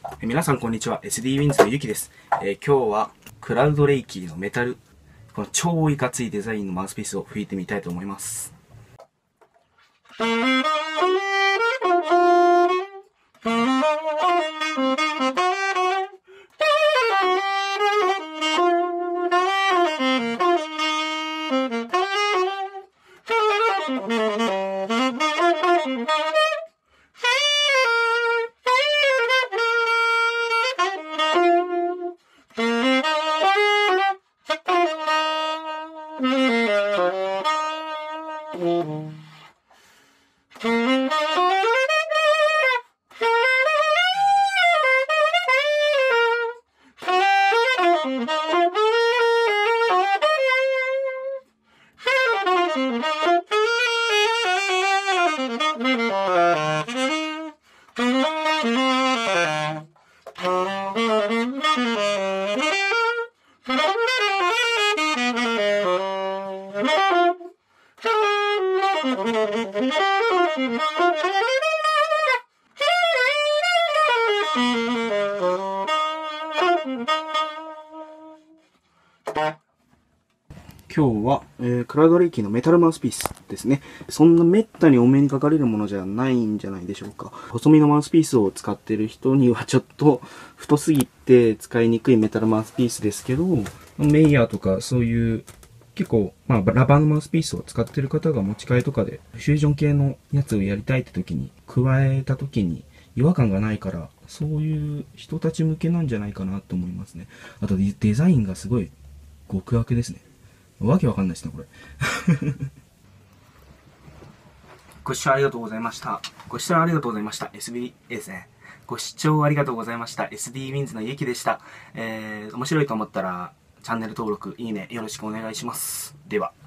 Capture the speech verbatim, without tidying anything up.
え皆さんこんにちは。エスディー ウィンズのゆきです。えー今日はクラウドレイキーのメタル、この超いかついデザインのマウスピースを吹いてみたいと思います。今日は、えー、クラウドレイキーのメタルマウスピースですね。そんなめったにお目にかかれるものじゃないんじゃないでしょうか。細身のマウスピースを使っている人にはちょっと太すぎて使いにくいメタルマウスピースですけど、メイヤーとかそういう結構、まあ、ラバーのマウスピースを使っている方が持ち替えとかでフュージョン系のやつをやりたいって時に、加えた時に違和感がないから、そういう人たち向けなんじゃないかなと思いますね。あとデザインがすごい極悪ですね。わけわかんないですね、これ。ご視聴ありがとうございました。ご視聴ありがとうございました。エスディー ですね。ご視聴ありがとうございました。エスディー ウィンズのゆきでした。えー、面白いと思ったら、チャンネル登録、いいね、よろしくお願いします。では。